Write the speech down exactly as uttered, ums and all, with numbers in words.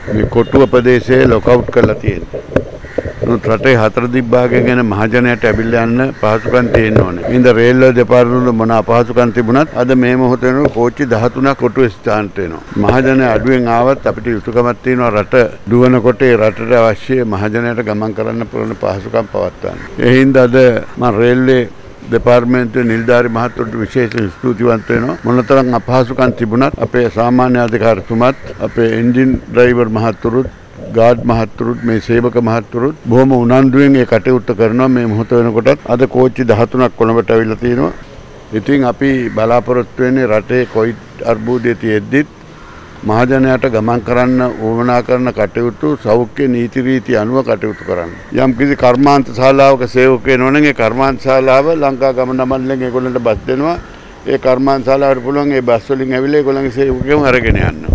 මේ කොටුව ප්‍රදේශයේ ලොකවුට් කරලා තියෙනවා. නමුත් රටේ හතර දිග්භාගය ගැන මහජනයාට ඇවිල්ලා යන්න පහසුකම් තියෙන්න ඕනේ. ඉන්ද රේල්වේ දෙපාර්තමේන්තුව මොන අපහසුකම් තිබුණත් අද මේ මොහොතේ වෙනකොට කෝච්චි දහතුනක් කොටුවේ ස්ථානට එනවා. මහජනයා අඩුවෙන් ආවත් අපිට යුතුයකමක් තියෙනවා රට දුවනකොට ඒ රටට අවශ්‍ය මහජනයාට ගමන් කරන්න පුළුවන් පහසුකම් පවත්වන්න. ඒ හින්දා අද මම රේල්වේ දෙපාර්තමේන්තුවේ නිලධාරි මහතුරුට විශේෂ ස්තුතිවන්ත වෙනවා. මොනතරම් අපහසුකම් තිබුණත් අපේ සාමාන්‍ය අධිකාරිතුමත් අපේ එන්ජින් ඩ්‍රයිවර් මහතුරුත් ගාඩ් මහතුරුත් මේ සේවක මහතුරුත් බොහොම උනන්දුවෙන් ඒ කටයුත්ත කරනවා. මේ මොහොත වෙනකොටත් අද කෝච්චි දහතුනක් කොළඹට අවිල්ලා තියෙනවා. ඉතින් අපි බලාපොරොත්තු වෙන්නේ රටේ කොවිඩ් අර්බුදයේ තියෙද්දිත් මහජනයාට ගමන් කරන්න උවමනා කරන කටයුතු සෞඛ්‍ය නීති රීති අනුව කටයුතු කරන්න. යම් කිසි කර්මාන්ත ශාලාවක සේවකයෙක් වෙනවනම් ඒ කර්මාන්ත ශාලාව ලංකා ගමන මණ්ඩලයෙන් ඒගොල්ලන්ට බස් දෙනවා. ඒ කර්මාන්ත ශාලාවට පුළුවන් ඒ බස් වලින් ඇවිල්ලා ඒගොල්ලන්ගේ සේවකයන් අරගෙන යන්න.